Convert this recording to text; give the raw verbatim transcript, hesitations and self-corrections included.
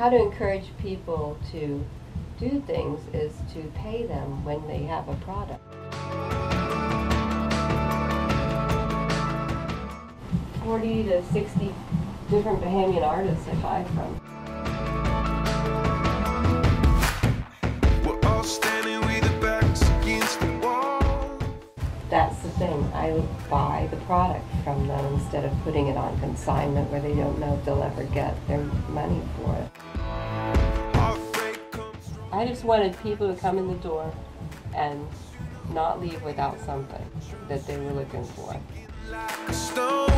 how to encourage people to do things is to pay them when they have a product. forty to sixty different Bahamian artists I buy from. We're all standing with the backs against the wall. That's the thing. I buy the product from them instead of putting it on consignment where they don't know if they'll ever get their money for it. I just wanted people to come in the door and not leave without something that they were looking for.